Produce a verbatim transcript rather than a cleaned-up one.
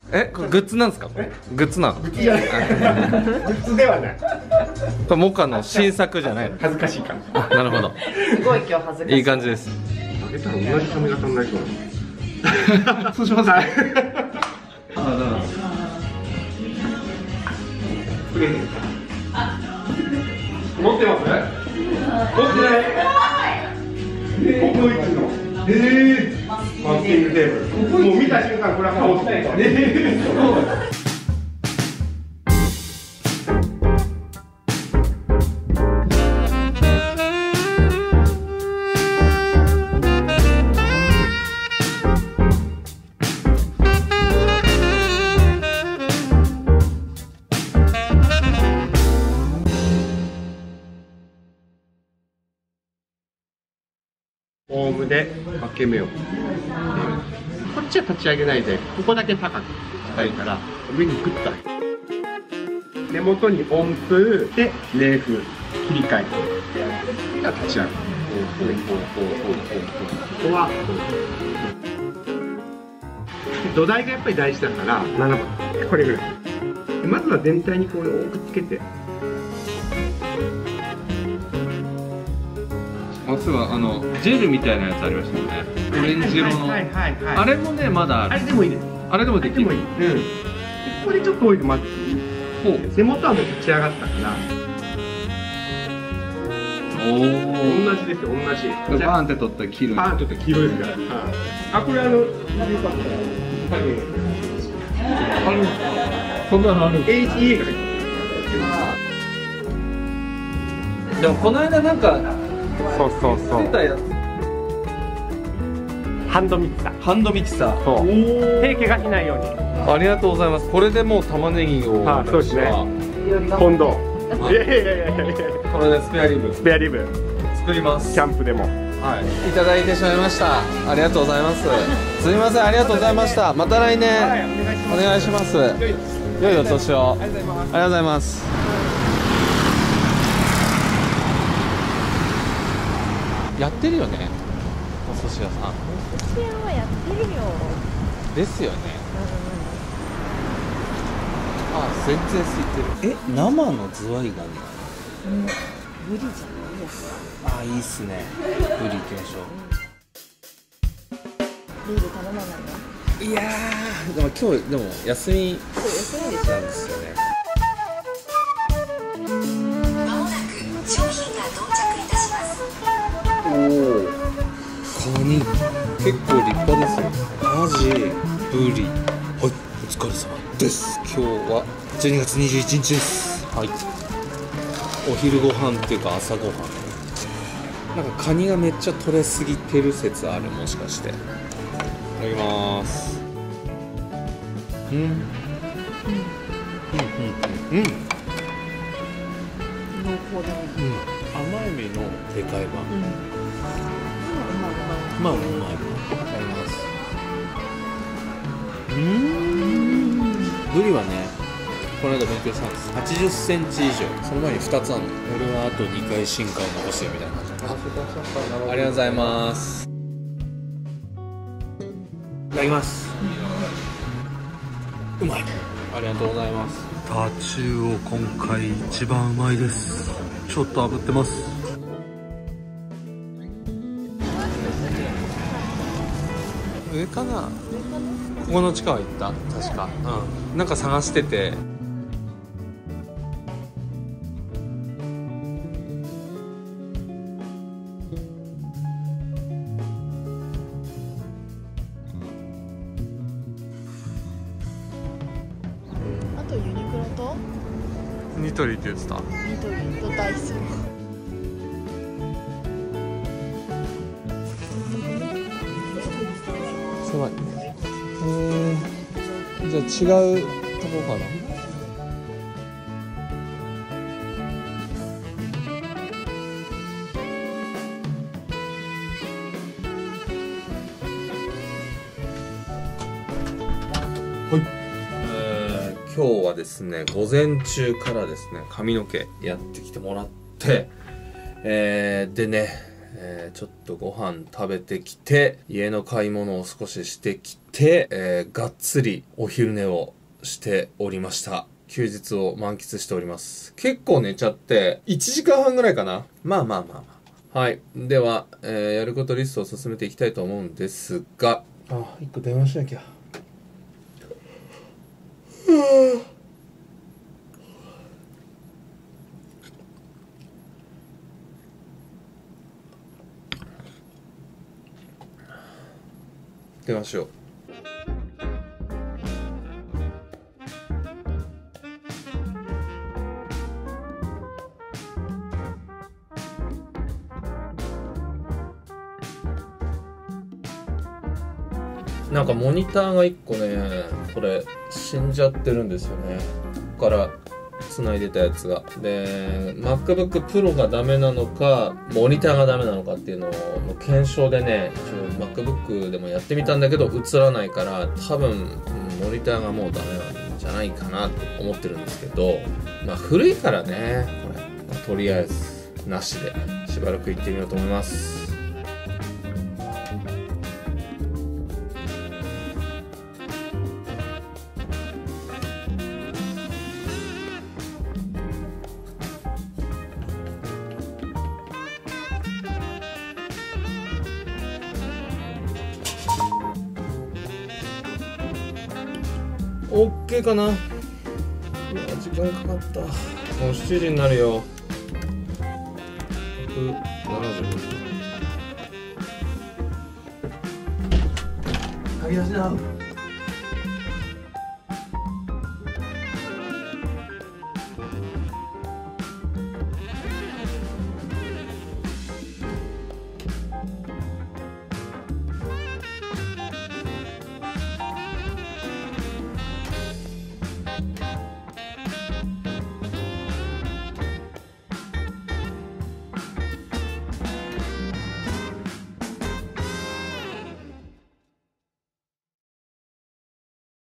え、これグッズなんですか？これグッズなの？ グッズじゃない。グッズではない。 これモカの新作じゃないの？ 恥ずかしいから。 なるほど。 すごい今日恥ずかしい。 いい感じです。 あげたら同じ髪型になりそう。そうします。あ、どうも。持ってます？持ってない？ここ行くの？ええー。マスキングテープル。もう見た瞬間これは顔したいから。ええー。オウムで分け目を。こっちは立ち上げないで、ここだけ高くしたいから、上にグッと上げる。根元に温風で冷風切り替えて。じゃあ立ち上げる。ここは土台がやっぱり大事だからななばんこれぐらい。まずは全体にこう多くつけて。 あ、そういえばあのジェルみたいなやつありましたよね。オレンジ色の。あれもねまだある。 あれでもいいです。 あれでもできる。 うん。ここでちょっとオイルまず。根元はもう立ち上がったから。おお。同じですよ、同じ。 バーンって取ったら黄色い。 バーンって取ったら黄色いですから。あ、これあの、よかったら。あるんですか。そんなのある。エイチイー が入ってる。 でもこの間なんか。 そうそうそう。ハンドミキサー。 ハンドミキサー。 そう。手怪我しないように。 ありがとうございます。これでもう玉ねぎを。 あ、そうですね。今度。いやいやいやいや。 これでスペアリブ。 スペアリブ。 作ります。 キャンプでも。 はい。いただいてしまいました。ありがとうございます。すみません、ありがとうございました。また来年。お願いします。良いお年を。ありがとうございます。やってるよね、お寿司屋さん。 お寿司屋はやってるよ。 ですよね。あ、全然空いてる。え、生のズワイガニ。 うん、ブリじゃないです。 あ、いいっすね。ブリ行きましょう。ビール頼まないの？ いやー、でも今日でも休み。 そう、休みでしょ。 なんですよね。 まもなく商品が到着いたします。 おお、カニ結構立派ですよ。アジ、ブリ。はい、お疲れ様です。今日はじゅうにがつにじゅういちにちです。はい。お昼ご飯っていうか朝ごはん。なんかカニがめっちゃ取れすぎてる説ある、もしかして。いただきます。うん。うんうんうんうん。濃厚だね。 うん。甘エビのでかい版。うん。まあうまい。いただきます。うーん。ブリはね、この間勉強したんです。はちじゅっセンチ以上。その前にふたつあるの。俺はあとにかい進化を残してるみたいな感じ。ありがとうございます。いただきます。うまい。ありがとうございます。タチウオ今回一番うまいです。ちょっと炙ってます。上かな。ここの地下は行った確か。うん。なんか探してて。 あとユニクロとニトリって言ってた。 ニトリとダイソー。 狭い。えー、じゃあ違うとこかな。はい。えー、今日はですね、午前中からですね、髪の毛やってきてもらって、えー、でね、 えー、ちょっとご飯食べてきて、家の買い物を少ししてきて、えー、がっつりお昼寝をしておりました。休日を満喫しております。結構寝ちゃって、いちじかんはんぐらいかな。まあまあまあまあ。はい。では、えー、やることリストを進めていきたいと思うんですが、あ、一個電話しなきゃ。電話しよう。なんかモニターがいっこね、これ死んじゃってるんですよね。ここから繋いでたやつが。で、MacBook Pro がダメなのか、モニターがダメなのかっていうのの検証でね、一応 MacBook でもやってみたんだけど映らないから、多分モニターがもうダメなんじゃないかなと思ってるんですけど、まあ古いからね、これ。まあ、とりあえずなしでしばらく行ってみようと思います。オッケーかな。うわ、時間かかった。もうしちじになるよ。ひゃくななじゅう。鍵出しな。